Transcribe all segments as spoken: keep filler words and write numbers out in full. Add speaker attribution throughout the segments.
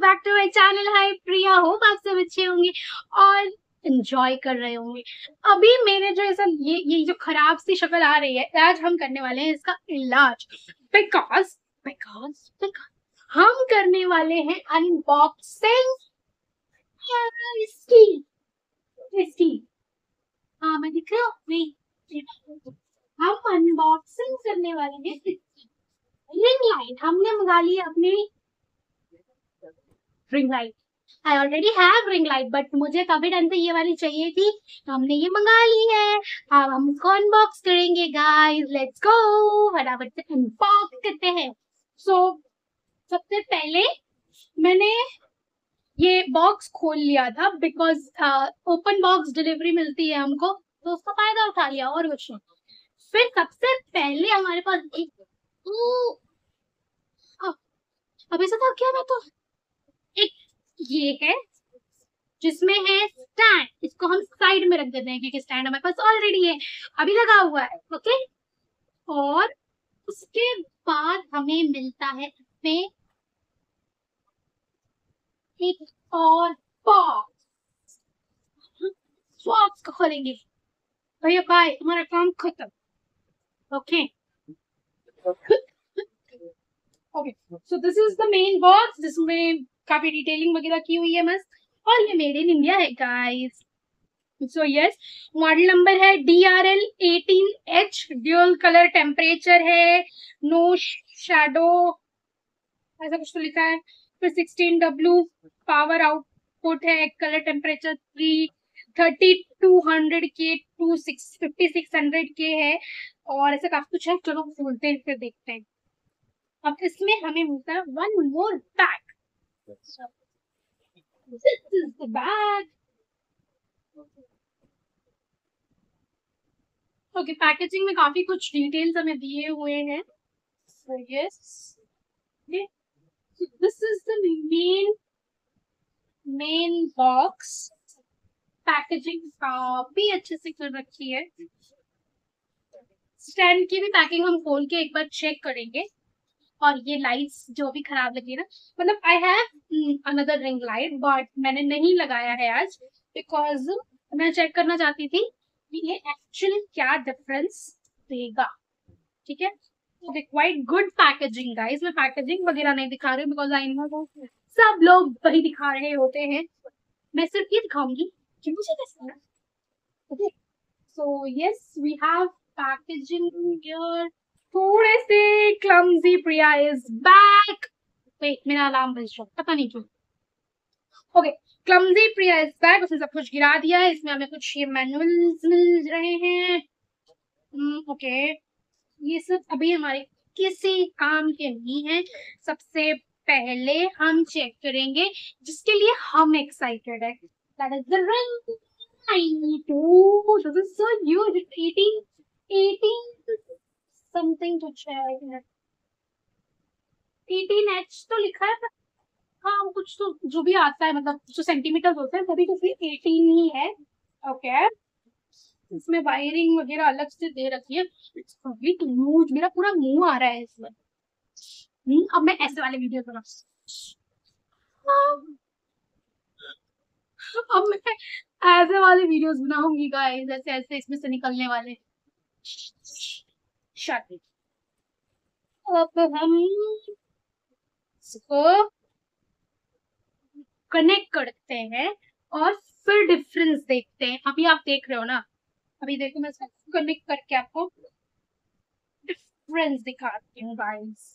Speaker 1: Back to my channel. Hi Priya, hope आप सब अच्छे होंगे और एंजॉय कर रहे होंगे। अभी मेरे जो ऐसा ये ये जो खराब सी शक्ल आ रही है, आज हम करने वाले हैं इसका इलाज। बिकॉज बिकॉज बिकॉज हम करने वाले हैं अनबॉक्सिंग। इसकी इसकी हाँ, मैं दिख रहा हूँ। हम अनबॉक्सिंग करने वाले हैं रिंग लाइट। हमने मंगा ली अपनी ring light. I already have ring light, but मुझे काफी टाइम से ये वाली चाहिए थी, तो हमने ये मंगा ली है। अब हम इसको अनबॉक्स करेंगे गाइस। लेट्स गो, फटाफट से अनबॉक्स करते हैं। सो so, सबसे पहले मैंने ये बॉक्स खोल लिया था बिकॉज ओपन बॉक्स डिलीवरी मिलती है हमको, तो उसका फायदा उठा लिया और कुछ नहीं। फिर सबसे पहले हमारे पास एक अभी से था क्या, मैं तो एक ये है जिसमें है स्टैंड। इसको हम साइड में रख देते हैं क्योंकि स्टैंड हमारे पास ऑलरेडी है, अभी लगा हुआ है। ओके, और उसके बाद हमें मिलता है इसमें एक और बॉक्स। बॉक्स को खोलेंगे भैया, बाय, तुम्हारा काम खत्म। Okay okay, so this is the main box जिसमें काफी डिटेलिंग वगैरह की हुई है मस्त, और ये मेड इन इंडिया है guys. So yes, model number है D R L eighteen H, dual colour temperature है, नो शैडो, ऐसा कुछ तो लिखा है। फिर सिक्सटीन डब्ल्यू पावर आउटपुट है, colour temperature three thirty two hundred K to six fifty six hundred K है, और ऐसा काफी कुछ है। चलो खोलते हैं फिर देखते हैं। अब इसमें हमें मिलता है one more pack. This is the bag. Okay, packaging में काफी कुछ डिटेल्स हमें दिए हुए हैं। So yes, this is the main main box. Packaging काफी अच्छे से कर रखी है। स्टैंड की भी पैकिंग हम खोल के एक बार चेक करेंगे। और ये लाइट्स जो भी खराब लगी ना, मतलब I have another ring light but मैंने नहीं लगाया है आज बिकॉज मैं चेक करना चाहती थी कि ये एक्चुअली क्या डिफरेंस देगा। ठीक है, क्वाइट गुड पैकेजिंग गाइस। मैं पैकेजिंग वगैरह नहीं दिखा रही हूँ बिकॉज आई नो सब लोग वही दिखा रहे होते हैं, मैं सिर्फ ये दिखाऊंगी कि मुझे कैसा लगा। Okay, so yes, we have packaging here. थोड़े से clumsy. Priya is back. Wait, मेरा अलार्म बज रहा है, पता नहीं क्यों। Okay, clumsy Priya is back. उसने सब कुछ गिरा दिया है। इसमें हमें कुछ ये मैनुअल्स मिल रहे हैं। Okay okay. ये सब अभी हमारे किसी काम के नहीं है। सबसे पहले हम चेक करेंगे जिसके लिए हम एक्साइटेड है, that is the ring light. Oh, this is so huge. Eighteen eighteen something कुछ है, एटीन एच तो लिखा है। हाँ, कुछ तो जो भी आता है, मतलब जो सेंटीमीटर होते हैं तभी तो फिर एटीन ही है। ओके, इसमें वायरिंग वगैरह अलग से दे रखी है। मेरा पूरा मुंह आ रहा है इसमें। हम्म, अब मैं ऐसे वाले वीडियो बना, अब मैं ऐसे वाले वीडियोस बनाऊंगी गाइस, ऐसे ऐसे इसमें से निकलने वाले। शादी अब हम इसको कनेक्ट करते हैं और फिर डिफरेंस देखते हैं। अभी आप देख रहे हो ना, अभी देखो मैं इसको कनेक्ट करके आपको डिफरेंस दिखाती हूँ गाइस।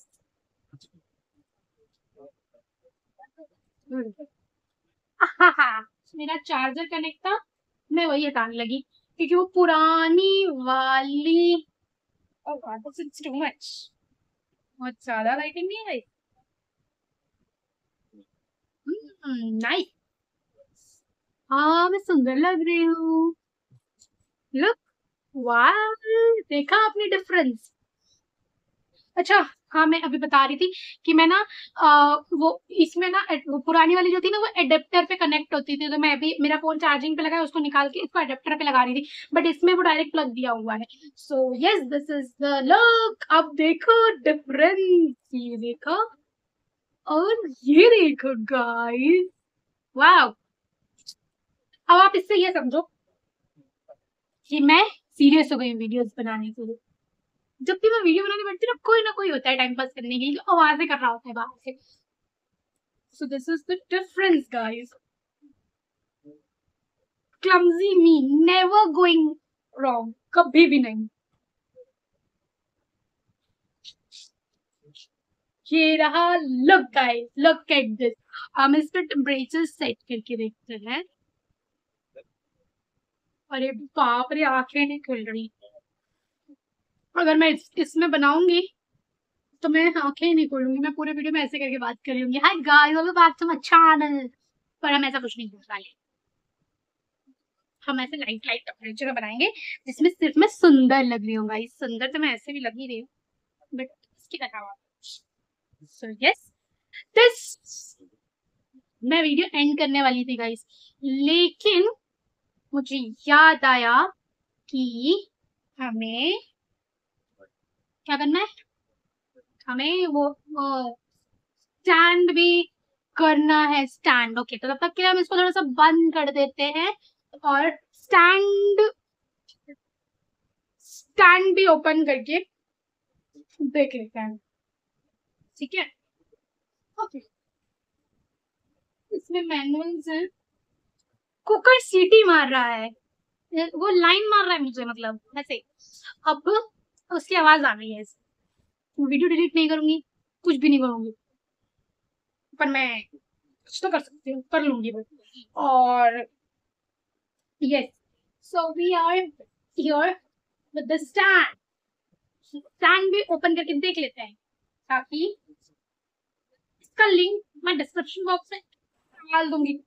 Speaker 1: मेरा चार्जर कनेक्ट था, मैं वही हटाने लगी क्योंकि वो पुरानी वाली। oh God, this is too much. बहुत ज्यादा लाइटिंग नहीं है। नाइस, हाँ मैं सुंदर लग रही हूँ। लुक, वाह, देखा आपने डिफरेंस। अच्छा हाँ, मैं अभी बता रही थी कि मैं ना आ, वो इसमें ना वो पुरानी वाली जो थी ना वो एडेप्टर पे कनेक्ट होती थी, तो मैं अभी मेरा फोन चार्जिंग पे लगा है, उसको निकाल के इसको एडेप्टर पे लगा रही थी, बट इसमें वो डायरेक्ट प्लग दिया हुआ है। So yes, this is the look. अब देखो डिफरेंस, ये देखो और ये देखो गाइस, वाह। अब आप इससे ये समझो कि मैं सीरियस हो गई वीडियोस बनाने के लिए। जब भी मैं वीडियो बनाने बैठती हूँ ना, कोई ना कोई होता है टाइम पास करने के लिए, जो आवाजें कर रहा होता है बाहर से। So this is the difference guys. Clumsy me, never going wrong, कभी भी नहीं। ये रहा, look guys, look at this. हम इस पे टेम्परेचर सेट करके देखते हैं। अरे बाप रे, आंखें नहीं खुल रही। अगर मैं इस, इसमें बनाऊंगी तो मैं आंखें ही नहीं खोलूंगी, मैं पूरे वीडियो में ऐसे करके बात कर रही हूँ, hi guys welcome back to my channel. पर हम ऐसा कुछ नहीं करने वाले। हम ऐसे लाइट लाइट टेम्परेचर बनाएंगे जिसमें सिर्फ मैं सुंदर लग रही हूँ गाइस। सुंदर तो मैं ऐसे भी लग ही रही हूँ, बट इसकी तरह। सो यस, दिस, मैं वीडियो एंड करने वाली थी गाइस, लेकिन मुझे याद आया कि हमें क्या करना है, हमें वो स्टैंड भी करना है। स्टैंड, ओके, तो तब तक के लिए हम इसको थोड़ा सा बंद कर देते हैं और स्टैंड स्टैंड भी ओपन करके देख लेते हैं, ठीक है। ओके, इसमें मैनुअल्स है। कुकर सीटी मार रहा है, वो लाइन मार रहा है मुझे, मतलब ऐसे। अब उसकी आवाज आ रही है। वीडियो डिलीट नहीं करूंगी, कुछ भी नहीं करूंगी, पर मैं कुछ तो कर सकती हूँ, कर लूंगी बस। और yes, so we are here with the stand. Stand भी ओपन करके देख लेते हैं, ताकि इसका लिंक मैं डिस्क्रिप्शन बॉक्स में डाल दूंगी।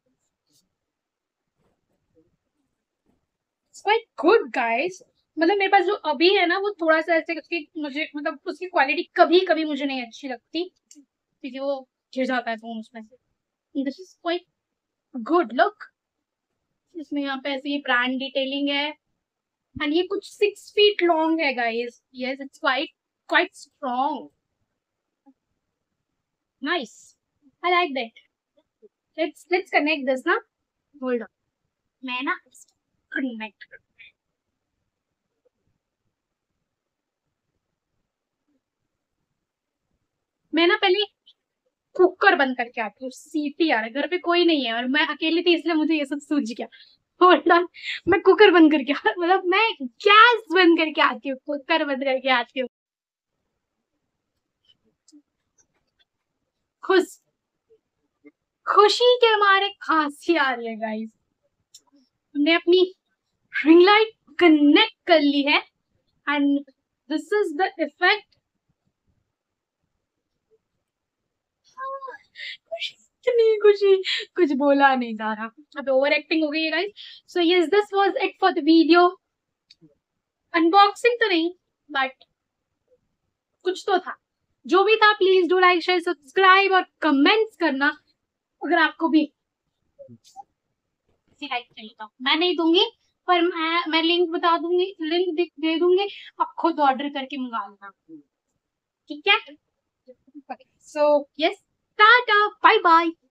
Speaker 1: क्वाइट गुड गाइस, मतलब मेरे पास जो अभी है ना, वो थोड़ा सा ऐसे, उसकी मुझे मतलब उसकी क्वालिटी कभी कभी मुझे नहीं अच्छी लगती, क्योंकि वो गिर जाता है फोन उसमें से। This is quite good look. इसमें यहाँ पे ऐसी ब्रांड डिटेलिंग है, एंड ये कुछ सिक्स फीट लॉन्ग है guys. Yes, it's quite quite strong, nice, I like that. Let's let's connect this ना, होल्ड ऑन, मैं ना कनेक्ट। मैं ना पहले कुकर बंद करके आती हूँ, सीटी आ रहा है, घर पे कोई नहीं है और मैं अकेली थी, इसलिए मुझे ये सब सूझ गया। होल्ड ऑन, मैं कुकर बंद करके मतलब मैं गैस बंद करके आती हूँ, कुकर बंद करके आती हूँ। खुश खुशी के मारे खांसी आ रही है गाइस। हमने अपनी रिंग लाइट कनेक्ट कर ली है, and this is the effect. इतनी खुशी, कुछ बोला नहीं जा रहा, अब ओवर एक्टिंग हो गई है guys. So yes, this was it for the video. Unboxing तो नहीं, बट कुछ तो था। जो भी था, please do like share subscribe और कमेंट्स करना। अगर आपको भी लाइक चाहिए तो मैं नहीं दूंगी, पर मैं मैं लिंक बता दूंगी, लिंक दे दूंगी, आप खुद ऑर्डर करके मंगा लेना, ठीक है। So yes, tata, bye bye.